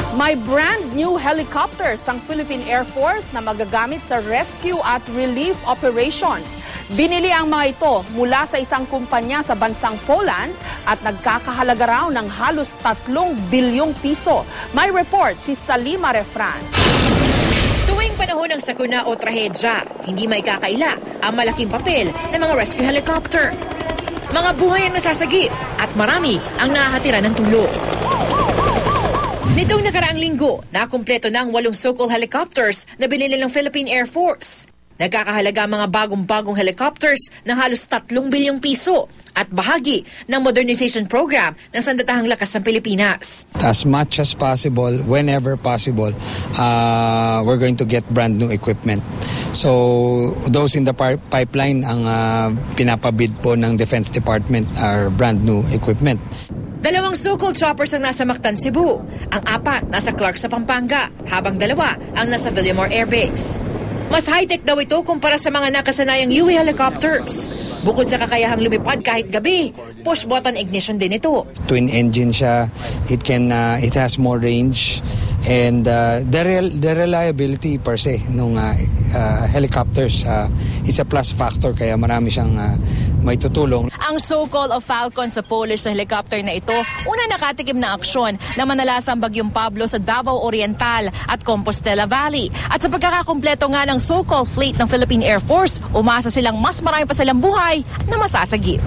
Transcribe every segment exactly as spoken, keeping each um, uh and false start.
May brand new helicopters ang Philippine Air Force na magagamit sa rescue at relief operations. Binili ang mga ito mula sa isang kumpanya sa bansang Poland at nagkakahalaga raw ng halos tatlong bilyong piso. May report si Salima Refran. Tuwing panahon ng sakuna o trahedya, hindi may kakaila ang malaking papel ng mga rescue helicopter. Mga buhay ang nasasagip at marami ang nahahatira ng tulong. Nitong nakaraang linggo, nakumpleto na ang walong Sokol helicopters na binili ng Philippine Air Force. Nagkakahalaga ang mga bagong-bagong helicopters ng halos tatlong bilyong piso at bahagi ng modernization program ng Sandatahang Lakas ng Pilipinas. As much as possible, whenever possible, uh, we're going to get brand new equipment. So those in the pipeline, ang uh, pinapabid po ng Defense Department are brand new equipment. Dalawang Sokol choppers ang nasa Mactan, Cebu. Ang apat nasa Clark sa Pampanga, habang dalawa ang nasa Villamor Air Base. Mas high-tech daw ito kumpara sa mga nakasanayang U A helicopters. Bukod sa kakayahang lumipad kahit gabi, push-button ignition din ito. Twin engine siya, it can uh, it has more range, and uh, the real, the reliability per se nung uh, uh, helicopters uh, is a plus factor, kaya marami siyang uh, may tutulong. Ang Sokol o Falcon sa Polish na helicopter na ito, una nakatikim na aksyon na manalasang Bagyong Pablo sa Davao Oriental at Compostela Valley. At sa pagkakakumpleto nga ng Sokol fleet ng Philippine Air Force, umasa silang mas marami pa silang buhay na masasagip.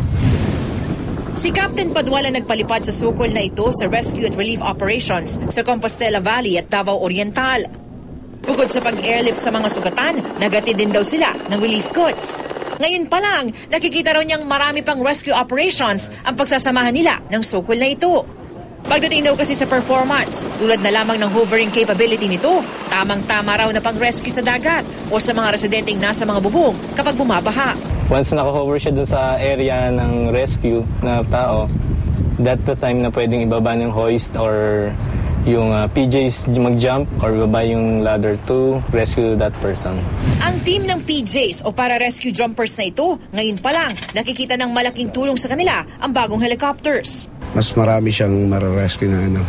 Si Captain Padwala nagpalipad sa Sokol na ito sa rescue at relief operations sa Compostela Valley at Davao Oriental. Bukod sa pag-airlift sa mga sugatan, nagatid din daw sila ng relief goods. Ngayon pa lang, nakikita raw niyang marami pang rescue operations ang pagsasamahan nila ng Sokol na ito. Pagdating daw kasi sa performance, tulad na lamang ng hovering capability nito, tamang-tama raw na pang-rescue sa dagat o sa mga residenteng nasa mga bubong kapag bumabaha. Once naka-hover siya dun sa area ng rescue na tao, that the time na pwedeng ibaba ng hoist or yung uh, P Js mag-jump or ibaba yung ladder to rescue that person. Ang team ng P Js o para-rescue jumpers na ito, ngayon pa lang, nakikita ng malaking tulong sa kanila ang bagong helicopters. Mas marami siyang mararescue na ano,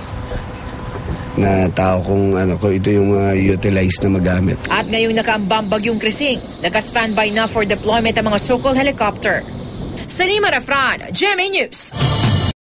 na tao kung ano kung ito yung uh, utilize na magamit. At ngayong nakaambang Bagyong Krising, naka-standby na for deployment ang mga Sokol helicopter. Salima Refran, G M A News.